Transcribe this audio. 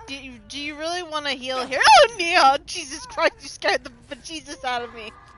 Do you really want to heal here? Oh, Neo! Jesus Christ, you scared the bejesus out of me.